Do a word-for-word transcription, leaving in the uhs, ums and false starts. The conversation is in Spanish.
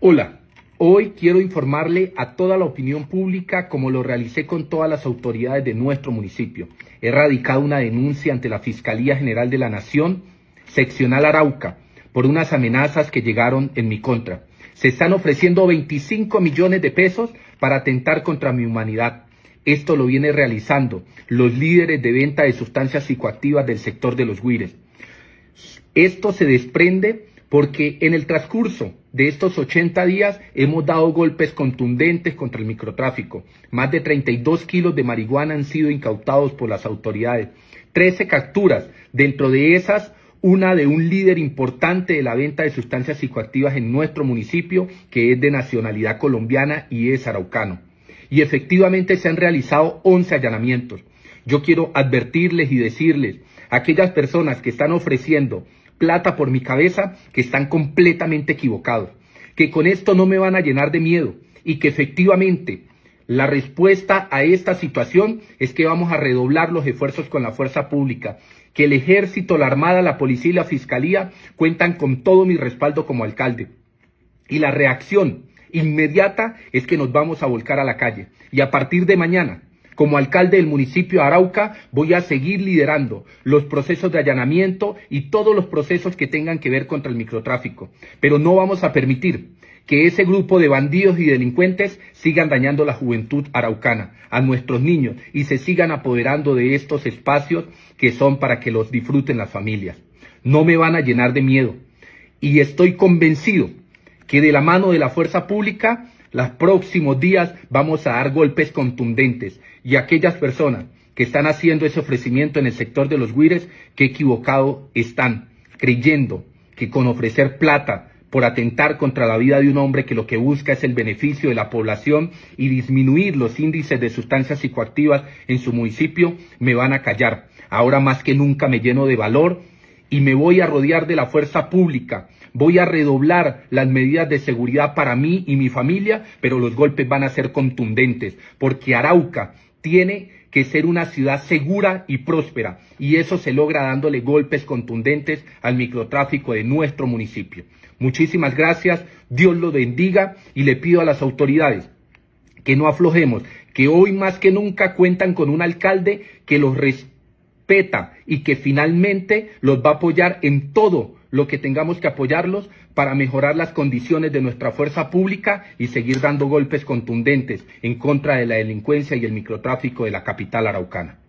Hola, hoy quiero informarle a toda la opinión pública como lo realicé con todas las autoridades de nuestro municipio. He radicado una denuncia ante la Fiscalía General de la Nación, Seccional Arauca, por unas amenazas que llegaron en mi contra. Se están ofreciendo veinticinco millones de pesos para atentar contra mi humanidad. Esto lo viene realizando los líderes de venta de sustancias psicoactivas del sector de los güires. Esto se desprende porque en el transcurso de estos ochenta días hemos dado golpes contundentes contra el microtráfico. Más de treinta y dos kilos de marihuana han sido incautados por las autoridades. trece capturas, dentro de esas una de un líder importante de la venta de sustancias psicoactivas en nuestro municipio, que es de nacionalidad colombiana y es araucano. Y efectivamente se han realizado once allanamientos. Yo quiero advertirles y decirles a aquellas personas que están ofreciendo plata por mi cabeza, que están completamente equivocados, que con esto no me van a llenar de miedo y que efectivamente la respuesta a esta situación es que vamos a redoblar los esfuerzos con la fuerza pública, que el ejército, la armada, la policía y la fiscalía cuentan con todo mi respaldo como alcalde. Y la reacción inmediata es que nos vamos a volcar a la calle. Y a partir de mañana, como alcalde del municipio de Arauca, voy a seguir liderando los procesos de allanamiento y todos los procesos que tengan que ver contra el microtráfico. Pero no vamos a permitir que ese grupo de bandidos y delincuentes sigan dañando la juventud araucana, a nuestros niños, y se sigan apoderando de estos espacios que son para que los disfruten las familias. No me van a llenar de miedo y estoy convencido que de la mano de la fuerza pública, los próximos días vamos a dar golpes contundentes, y aquellas personas que están haciendo ese ofrecimiento en el sector de los güires, que equivocado están, creyendo que con ofrecer plata por atentar contra la vida de un hombre que lo que busca es el beneficio de la población y disminuir los índices de sustancias psicoactivas en su municipio, me van a callar. Ahora más que nunca me lleno de valor y me voy a rodear de la fuerza pública. Voy a redoblar las medidas de seguridad para mí y mi familia, pero los golpes van a ser contundentes, porque Arauca tiene que ser una ciudad segura y próspera, y eso se logra dándole golpes contundentes al microtráfico de nuestro municipio. Muchísimas gracias, Dios lo bendiga, y le pido a las autoridades que no aflojemos, que hoy más que nunca cuentan con un alcalde que los respeta y que finalmente los va a apoyar en todo lo que tengamos que apoyarlos para mejorar las condiciones de nuestra fuerza pública y seguir dando golpes contundentes en contra de la delincuencia y el microtráfico de la capital araucana.